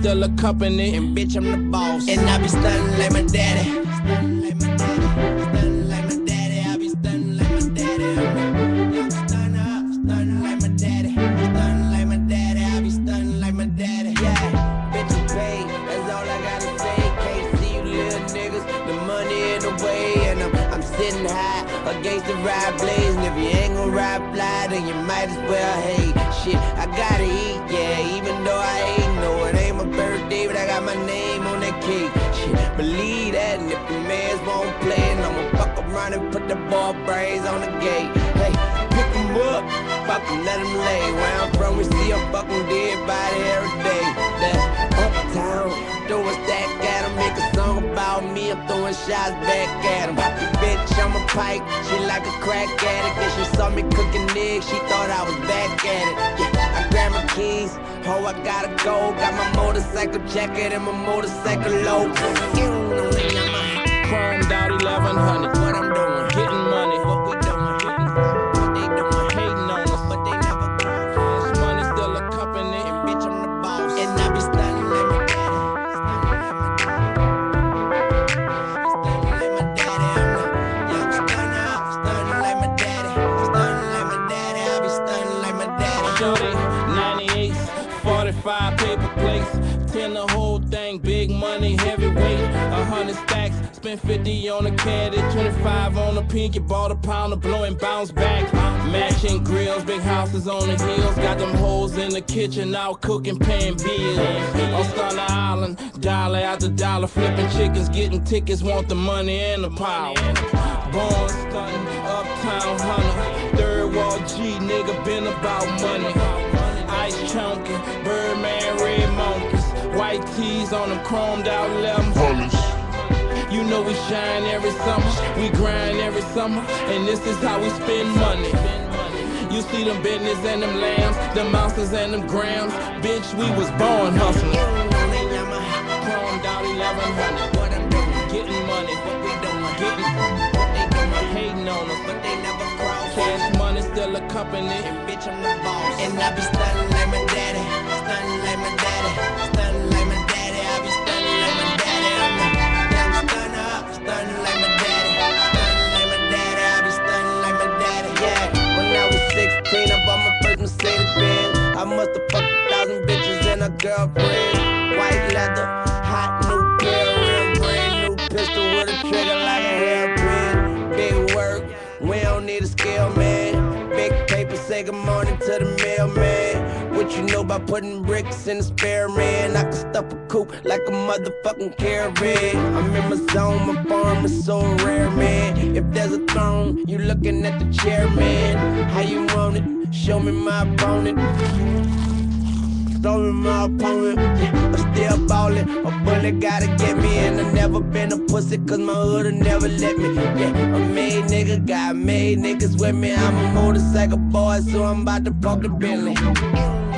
still a company. And bitch, I'm the boss. And I be stunning like my daddy. Stunning like my daddy. Stunning like my daddy. I be stunning like my daddy. I'm stunning like my daddy. Stunning like my daddy. I be stunning like my daddy. Yeah, bitch, you paid. That's all I gotta say. Can't see you little niggas. The money in the way. And I'm sitting high against the ride blaze. And if you ain't gon' ride fly, then you might as well hate. Shit, I gotta eat, yeah, even though I ain't know it ain't my birthday, but I got my name on that cake. Shit, believe that, and if the mans won't play, and I'ma fuck around and put the ball brains on the gate. Hey, pick 'em up, fuck 'em, let 'em lay. Where I'm from, we see a fucking dead body every day. That's uptown, throwing stack at 'em, make a song about me, I'm throwing shots back at 'em. Bitch, I'm a pipe, she like a crack addict. And she saw me cooking eggs, she thought I was back at it. Yeah, I grabbed my keys, oh, I gotta go. Got my motorcycle jacket and my motorcycle low. Chromed out 1100. What I'm doing, Getting money. what we doing, what they doing, Hating on us. but they never cross. Cash money still a company. And bitch, I'm the boss. And I be stunning like my daddy. Stunning like my daddy. Stunning like my daddy. Stunning like my daddy. I be stunning like my daddy. Shorty, 98s, 45 paper plates, 10 the whole thing, big money, heavyweight, 100 stacks, spent 50 on a caddy, 25 on a pinky, bought a pound of blow and bounce back. Matching grills, big houses on the hills, got them hoes in the kitchen, out cooking, paying bills. On Stunner Island, dollar after dollar, flipping chickens, getting tickets, want the money and the power. Born stunting, uptown hunter, third wall G, nigga been about money. Ice chunky, Birdman, red monkeys, white tees on them chromed out 11 polish. You know we shine every summer, we grind every summer, and this is how we spend money. You see them business and them lambs, them ounces and them grams, bitch, we was born hustling. Chromed out 1100, What I'm doing, getting money, what we doing, getting what they doing, hating on us. but they never cross. Cash money still a company. And bitch, I'm the boss. And I be stunning like my daddy. Stunning like my daddy. Stunning like my daddy. I be stunning like my daddy. I'm a young stunner. Stunning like my daddy. Stunning like my daddy. I be stunning like my daddy. Yeah. When I was 16, I bought my first Mercedes Benz. I must have fucked 1,000 bitches and a girlfriend. White leather, hot new pair, real brand new pistol with a trigger like a hairpin. Big work, we don't need a scale, man. Big paper, say good morning to the mailman. What you know about putting bricks in the spare, man? I can stuff a coupe like a motherfucking caravan. I'm in my zone, my farm is so rare, man. If there's a throne, you looking at the chair, man. How you want it? Show me my opponent. Show me my opponent. Yeah, I'm still ballin'. A bullet gotta get me, and I never been a pussy, cause my hood'll never let me. Yeah, a made nigga, got made niggas with me. I'm a motorcycle boy, so I'm about to pump the Bentley.